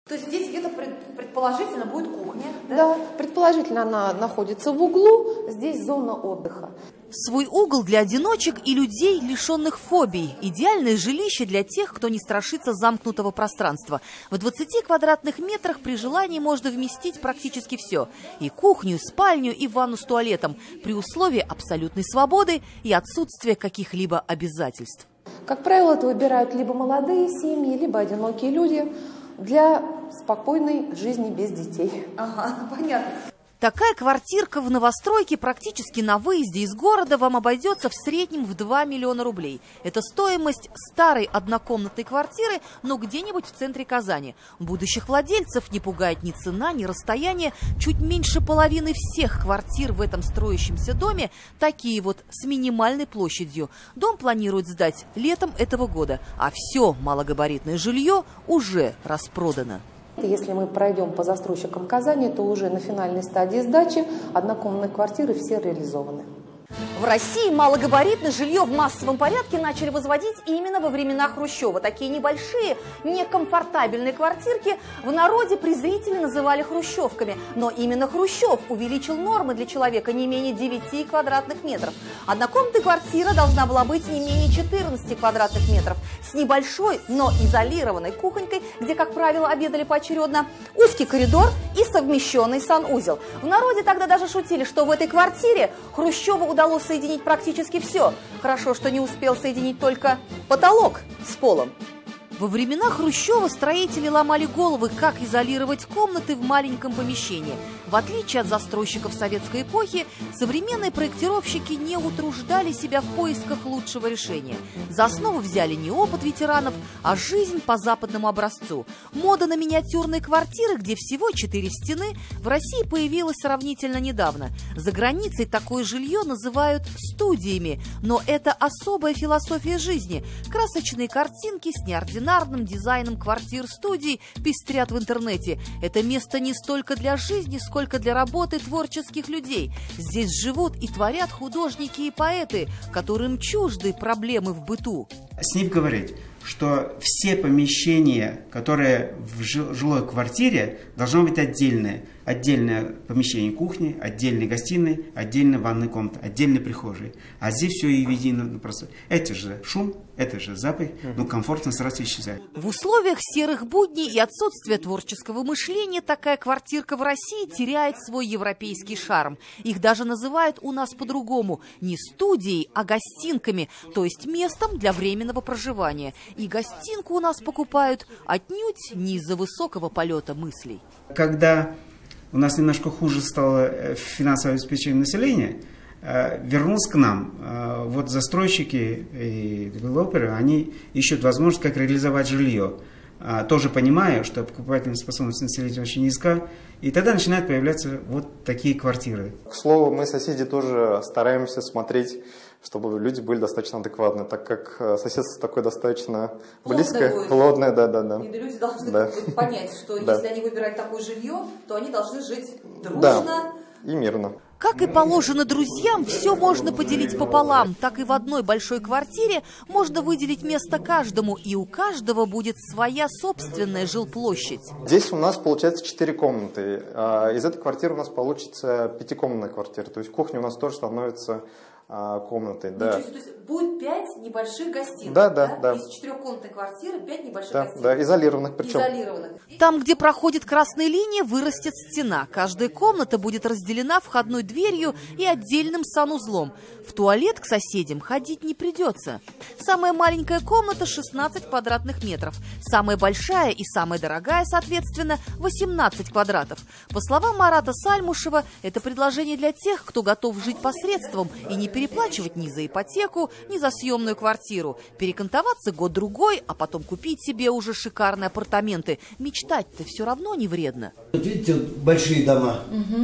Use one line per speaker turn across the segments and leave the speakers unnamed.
То есть здесь где-то предположительно будет кухня, да?
Да, предположительно она находится в углу, здесь зона отдыха.
Свой угол для одиночек и людей, лишенных фобий. Идеальное жилище для тех, кто не страшится замкнутого пространства. В 20 квадратных метрах при желании можно вместить практически все. И кухню, и спальню, и ванну с туалетом. При условии абсолютной свободы и отсутствия каких-либо обязательств.
Как правило, это выбирают либо молодые семьи, либо одинокие люди для спокойной жизни без детей.
Ага, понятно.
Такая квартирка в новостройке практически на выезде из города вам обойдется в среднем в 2 миллиона рублей. Это стоимость старой однокомнатной квартиры, но где-нибудь в центре Казани. Будущих владельцев не пугает ни цена, ни расстояние. Чуть меньше половины всех квартир в этом строящемся доме такие вот с минимальной площадью. Дом планируют сдать летом этого года, а все малогабаритное жилье уже распродано.
Если мы пройдем по застройщикам Казани, то уже на финальной стадии сдачи однокомнатные квартиры все реализованы.
В России малогабаритное жилье в массовом порядке начали возводить именно во времена Хрущева. Такие небольшие, некомфортабельные квартирки в народе презрительно называли хрущевками. Но именно Хрущев увеличил нормы для человека не менее 9 квадратных метров. Однокомнатная квартира должна была быть не менее 14 квадратных метров с небольшой, но изолированной кухонькой, где, как правило, обедали поочередно, узкий коридор и совмещенный санузел. В народе тогда даже шутили, что в этой квартире Хрущеву удалось соединить практически все. Хорошо, что не успел соединить только потолок с полом.
Во времена Хрущева строители ломали головы, как изолировать комнаты в маленьком помещении. В отличие от застройщиков советской эпохи, современные проектировщики не утруждали себя в поисках лучшего решения. За основу взяли не опыт ветеранов, а жизнь по западному образцу. Мода на миниатюрные квартиры, где всего 4 стены, в России появилась сравнительно недавно. За границей такое жилье называют студиями, но это особая философия жизни. Красочные картинки с неординарным дизайном квартир-студий пестрят в интернете. Это место не столько для жизни, сколько для работы творческих людей. Здесь живут и творят художники и поэты, которым чужды проблемы в быту.
Сниф говорит, что все помещения, которые в жилой квартире, должно быть отдельное. Отдельное помещение кухни, отдельной гостиной, отдельная ванная комната, отдельной прихожей. А здесь все и едино просто. Это же шум, это же запах, но комфортно сразу исчезает.
В условиях серых будней и отсутствия творческого мышления такая квартирка в России теряет свой европейский шарм. Их даже называют у нас по-другому. Не студией, а гостинками, то есть местом для временного проживания. И гостинку у нас покупают отнюдь не из-за высокого полета мыслей.
Когда у нас немножко хуже стало финансовое обеспечение населения, вернулся к нам. Вот застройщики и девелоперы, они ищут возможность, как реализовать жилье. Тоже понимая, что покупательная способность населения очень низка, и тогда начинают появляться вот такие квартиры.
К слову, мы, соседи, тоже стараемся смотреть, чтобы люди были достаточно адекватны, так как соседство такое достаточно близкое, плотное, да.
И люди должны понять, что если они выбирают такое жилье, то они должны жить дружно
и мирно.
Как и положено друзьям, все можно поделить пополам. Так и в одной большой квартире можно выделить место каждому, и у каждого будет своя собственная жилплощадь.
Здесь у нас получается 4 комнаты. Из этой квартиры у нас получится 5-комнатная квартира. То есть кухня у нас тоже становится комнатой. Да.
То есть будет 5 небольших гостиных.
Да.
Из 4-комнатной квартиры 5 небольших гостиных.
Да, изолированных причем.
Там, где проходит красная линия, вырастет стена. Каждая комната будет разделена входной дверью и отдельным санузлом. В туалет к соседям ходить не придется. Самая маленькая комната 16 квадратных метров. Самая большая и самая дорогая, соответственно, 18 квадратов. По словам Марата Сальмушева, это предложение для тех, кто готов жить посредством и не переплачивать ни за ипотеку, ни за съемную квартиру. Перекантоваться год-другой, а потом купить себе уже шикарные апартаменты. Мечтать-то все равно не вредно.
Вот видите, вот большие дома.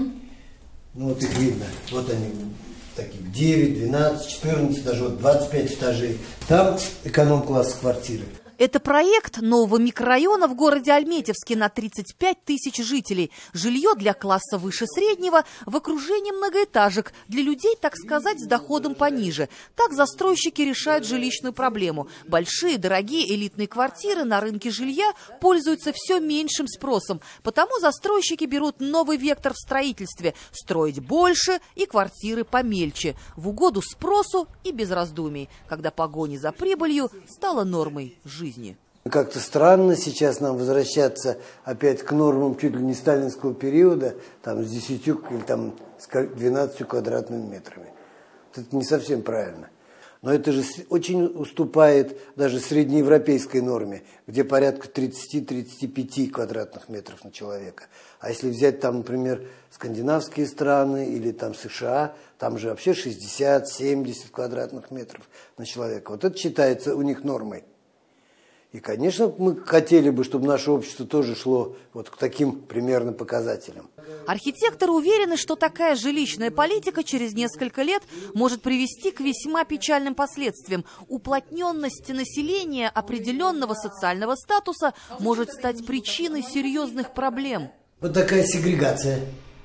Ну вот их видно. Вот они такие 9, 12, 14, даже вот 25 этажей. Там эконом-класс квартиры.
Это проект нового микрорайона в городе Альметьевске на 35 тысяч жителей. Жилье для класса выше среднего в окружении многоэтажек для людей, так сказать, с доходом пониже. Так застройщики решают жилищную проблему. Большие, дорогие элитные квартиры на рынке жилья пользуются все меньшим спросом. Потому застройщики берут новый вектор в строительстве – строить больше и квартиры помельче, в угоду спросу и без раздумий, когда погоня за прибылью стала нормой жизни.
Как-то странно сейчас нам возвращаться опять к нормам чуть ли не сталинского периода, там с 10 или там с 12 квадратными метрами. Это не совсем правильно. Но это же очень уступает даже среднеевропейской норме, где порядка 30-35 квадратных метров на человека. А если взять там, например, скандинавские страны или там США, там же вообще 60-70 квадратных метров на человека. Вот это считается у них нормой. И, конечно, мы хотели бы, чтобы наше общество тоже шло вот к таким примерно показателям.
Архитекторы уверены, что такая жилищная политика через несколько лет может привести к весьма печальным последствиям. Уплотненность населения определенного социального статуса может стать причиной серьезных проблем.
Вот такая сегрегация.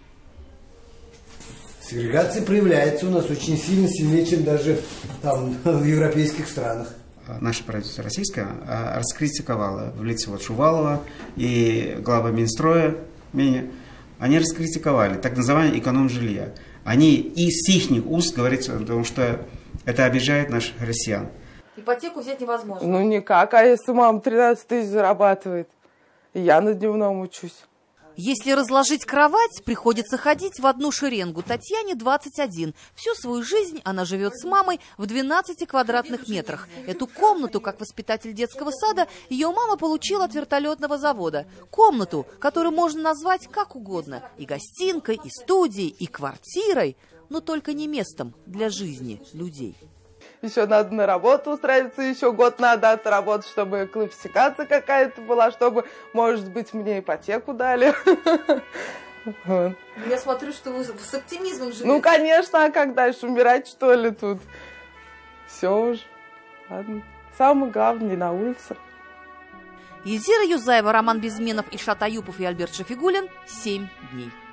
Сегрегация проявляется у нас очень сильно, сильнее, чем даже там в европейских странах.
Наше правительство российское раскритиковало в лице вот Шувалова и глава Минстроя, они раскритиковали так называемое эконом-жилье. Они из их уст говорят о том, что это обижает наших россиян.
Ипотеку взять невозможно.
Ну никак, а если мама 13 тысяч зарабатывает, и я на дневном учусь.
Если разложить кровать, приходится ходить в одну шеренгу. Татьяне 21. Всю свою жизнь она живет с мамой в 12 квадратных метрах. Эту комнату, как воспитатель детского сада, ее мама получила от вертолетного завода. Комнату, которую можно назвать как угодно. И гостинкой, и студией, и квартирой, но только не местом для жизни людей.
Еще надо на работу устраиваться, еще год надо отработать, чтобы квалификация какая-то была, чтобы, может быть, мне ипотеку дали.
Я смотрю, что вы с оптимизмом живете.
Ну, конечно, а как дальше, умирать, что ли, тут? Все уже. Ладно. Самое главное, не на улице.
Ельзира Юзаева, Роман Безменов, Ильшат Аюпов и Альберт Шафигуллин. 7 дней.